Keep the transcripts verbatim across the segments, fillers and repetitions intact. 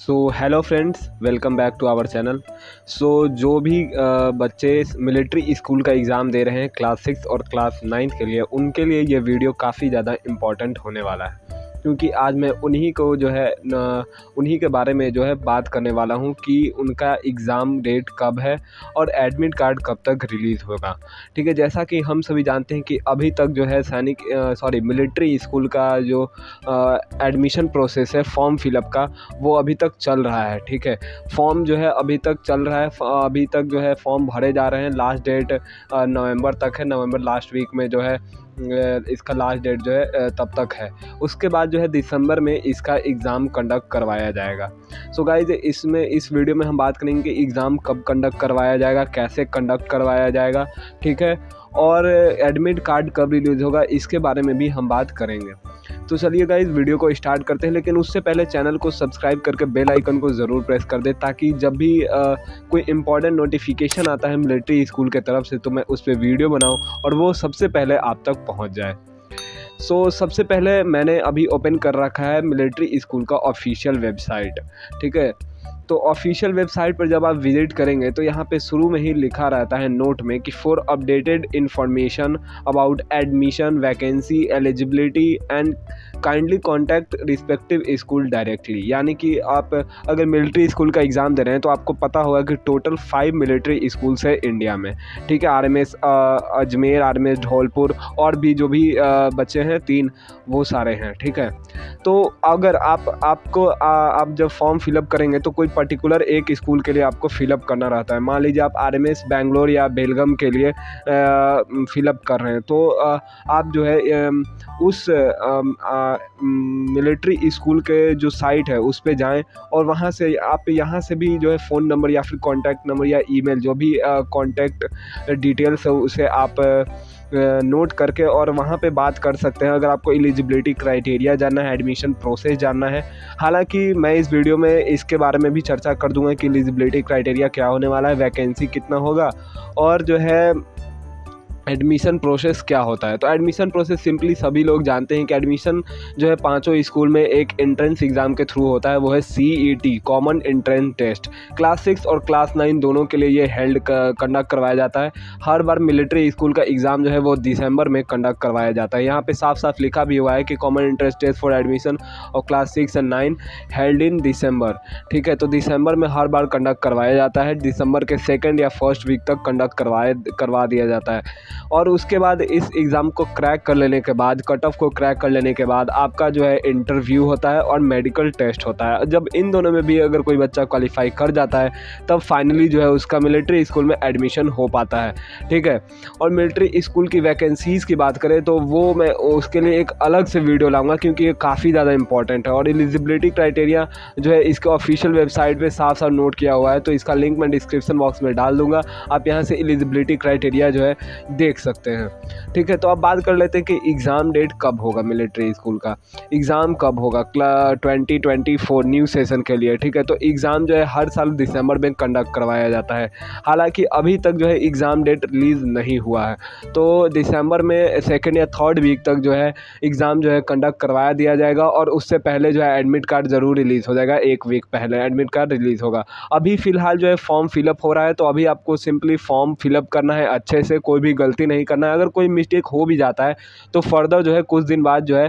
So hello friends, welcome back to our channel. So जो भी uh, बच्चे military school का एग्ज़ाम दे रहे हैं क्लास सिक्स और क्लास नाइन्थ के लिए, उनके लिए ये वीडियो काफ़ी ज़्यादा इम्पॉर्टेंट होने वाला है, क्योंकि आज मैं उन्हीं को जो है न उन्हीं के बारे में जो है बात करने वाला हूँ कि उनका एग्ज़ाम डेट कब है और एडमिट कार्ड कब तक रिलीज़ होगा। ठीक है, जैसा कि हम सभी जानते हैं कि अभी तक जो है सैनिक सॉरी मिलिट्री स्कूल का जो एडमिशन प्रोसेस है फॉर्म फिलअप का, वो अभी तक चल रहा है। ठीक है, फॉर्म जो है अभी तक चल रहा है, अभी तक जो है फॉर्म भरे जा रहे हैं। लास्ट डेट नवंबर तक है, नवंबर लास्ट वीक में जो है इसका लास्ट डेट जो है तब तक है। उसके बाद जो है दिसंबर में इसका एग्ज़ाम कंडक्ट करवाया जाएगा। सो गाइज, इसमें इस वीडियो में हम बात करेंगे कि एग्ज़ाम कब कंडक्ट करवाया जाएगा, कैसे कंडक्ट करवाया जाएगा, ठीक है, और एडमिट कार्ड कब रिलीज़ होगा, इसके बारे में भी हम बात करेंगे। तो चलिए गाइज, वीडियो को स्टार्ट करते हैं, लेकिन उससे पहले चैनल को सब्सक्राइब करके बेल आइकन को ज़रूर प्रेस कर दे, ताकि जब भी आ, कोई इंपॉर्टेंट नोटिफिकेशन आता है मिलिट्री स्कूल के तरफ से तो मैं उस पर वीडियो बनाऊं और वो सबसे पहले आप तक पहुंच जाए। सो so, सबसे पहले मैंने अभी ओपन कर रखा है मिलिट्री स्कूल का ऑफिशियल वेबसाइट। ठीक है, तो ऑफिशियल वेबसाइट पर जब आप विज़िट करेंगे तो यहाँ पे शुरू में ही लिखा रहता है नोट में कि for updated information about admission vacancy eligibility and kindly contact respective school directly. यानी कि आप अगर मिलिट्री स्कूल का एग्ज़ाम दे रहे हैं तो आपको पता होगा कि टोटल फाइव मिलिट्री स्कूल्स है इंडिया में। ठीक है, R M S Ajmer, R M S Dholpur और भी जो भी आ, बच्चे हैं तीन, वो सारे हैं। ठीक है, तो अगर आप आपको आ, आप जब फॉर्म फिलअप करेंगे तो कोई पर्टिकुलर एक स्कूल के लिए आपको फिलअप करना रहता है। मान लीजिए आप आर एम एस बेंगलोर या बेलगम के लिए फिलअप कर रहे हैं, तो आ, आप जो है आ, उस मिलिट्री स्कूल के जो साइट है उस पे जाएं और वहाँ से आप यहाँ से भी जो है फ़ोन नंबर या फिर कॉन्टैक्ट नंबर या ईमेल, जो भी कॉन्टैक्ट डिटेल्स है उसे आप नोट करके और वहाँ पे बात कर सकते हैं, अगर आपको एलिजिबिलिटी क्राइटेरिया जानना है, एडमिशन प्रोसेस जानना है। हालांकि मैं इस वीडियो में इसके बारे में भी चर्चा कर दूंगा कि एलिजिबिलिटी क्राइटेरिया क्या होने वाला है, वैकेंसी कितना होगा और जो है एडमिशन प्रोसेस क्या होता है। तो एडमिशन प्रोसेस सिंपली सभी लोग जानते हैं कि एडमिशन जो है पांचों स्कूल में एक एंट्रेंस एग्ज़ाम के थ्रू होता है, वो है C E T, common entrance test. Class six और क्लास नाइन दोनों के लिए ये हेल्ड कंडक्ट करवाया जाता है। हर बार मिलिट्री स्कूल का एग्ज़ाम जो है वो दिसंबर में कंडक्ट करवाया जाता है। यहाँ पे साफ साफ लिखा भी हुआ है कि common entrance test for admission और class six and nine held in December. ठीक है, तो दिसंबर में हर बार कंडक्ट करवाया जाता है। दिसंबर के सेकेंड या फर्स्ट वीक तक कंडक्ट करवाए करवा दिया जाता है। और उसके बाद इस एग्ज़ाम को क्रैक कर लेने के बाद, कट ऑफ को क्रैक कर लेने के बाद आपका जो है इंटरव्यू होता है और मेडिकल टेस्ट होता है। जब इन दोनों में भी अगर कोई बच्चा क्वालिफाई कर जाता है तब फाइनली जो है उसका मिलिट्री स्कूल में एडमिशन हो पाता है। ठीक है, और मिलिट्री स्कूल की वैकेंसीज़ की बात करें तो वो मैं उसके लिए एक अलग से वीडियो लाऊंगा, क्योंकि ये काफ़ी ज़्यादा इंपॉर्टेंट है। और एलिजिबिलिटी क्राइटेरिया जो है इसके ऑफिशियल वेबसाइट पे साफ साफ नोट किया हुआ है, तो इसका लिंक मैं डिस्क्रिप्शन बॉक्स में डाल दूंगा, आप यहाँ से एलिजिबिलिटी क्राइटेरिया जो है देख सकते हैं। ठीक है, तो अब बात कर लेते हैं कि एग्ज़ाम डेट कब होगा। मिलिट्री स्कूल का एग्ज़ाम कब होगा twenty twenty four new session के लिए। ठीक है, तो एग्ज़ाम जो है हर साल दिसंबर में कंडक्ट करवाया जाता है। हालांकि अभी तक जो है एग्ज़ाम डेट रिलीज़ नहीं हुआ है, तो दिसंबर में सेकेंड या थर्ड वीक तक जो है एग्ज़ाम जो है कंडक्ट करवाया दिया जाएगा और उससे पहले जो है एडमिट कार्ड ज़रूर रिलीज़ हो जाएगा। एक वीक पहले एडमिट कार्ड रिलीज़ होगा। अभी फ़िलहाल जो है फॉर्म फिलअप हो रहा है, तो अभी आपको सिंपली फॉर्म फिलअप करना है अच्छे से, कोई भी गलती नहीं करना है। अगर कोई मिस्टेक हो भी जाता है तो फर्दर जो है कुछ दिन बाद जो है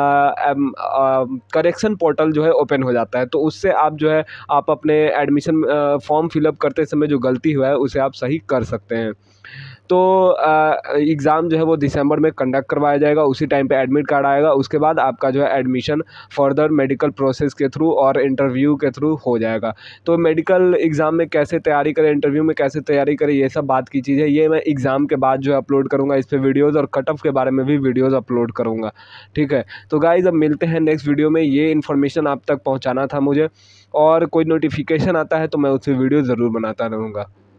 करेक्शन पोर्टल जो है ओपन हो जाता है, तो उससे आप जो है आप अपने एडमिशन फॉर्म फिलअप करते समय जो गलती हुआ है उसे आप सही कर सकते हैं। तो एग्ज़ाम जो है वो दिसंबर में कंडक्ट करवाया जाएगा, उसी टाइम पे एडमिट कार्ड आएगा। उसके बाद आपका जो है एडमिशन फर्दर मेडिकल प्रोसेस के थ्रू और इंटरव्यू के थ्रू हो जाएगा। तो मेडिकल एग्ज़ाम में कैसे तैयारी करें, इंटरव्यू में कैसे तैयारी करें, ये सब बात की चीज़ है। ये मैं एग्ज़ाम के बाद जो है अपलोड करूँगा इस पर वीडियोज़, और कट ऑफ के बारे में भी वीडियोज़ अपलोड करूँगा। ठीक है, तो गाइज़ अब मिलते हैं नेक्स्ट वीडियो में। ये इन्फॉर्मेशन आप तक पहुँचाना था मुझे, और कोई नोटिफिकेशन आता है तो मैं उससे वीडियो ज़रूर बनाता रहूँगा।